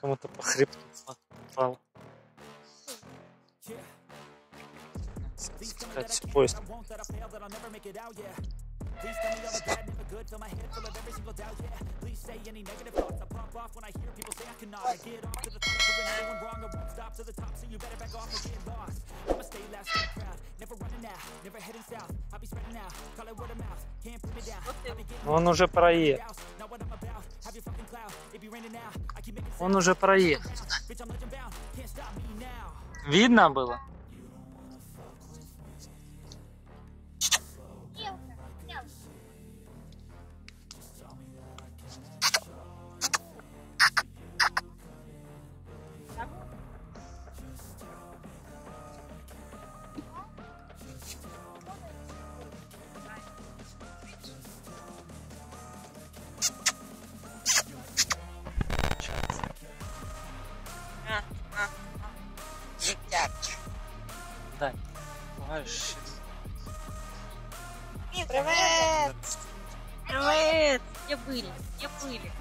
Кому-то по хребту попало. Спускается поезд. Он уже проехал. Он уже проехал. Видно было? Да, бываешь. Привет! Привет! Где были? Где были?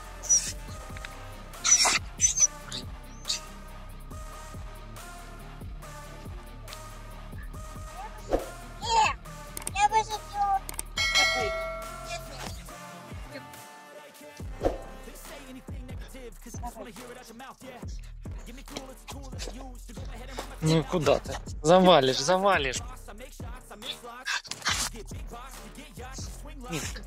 Я бы хотела. Ну и куда ты? Завалишь, завалишь. Мишка.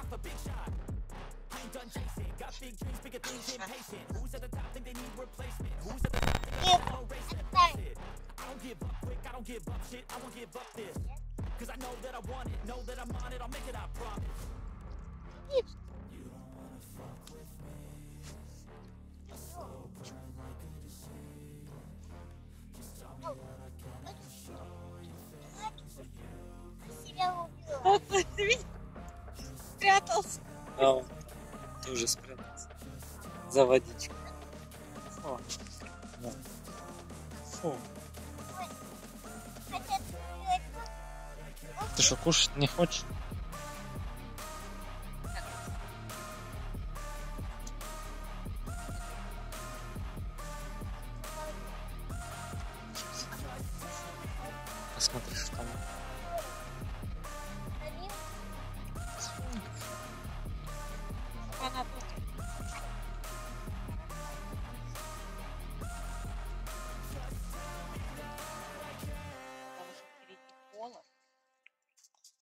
Вот, ты видишь? Спрятался. А он тоже спрятался. За водичкой. О. Да. Фу. Ты что, кушать не хочешь?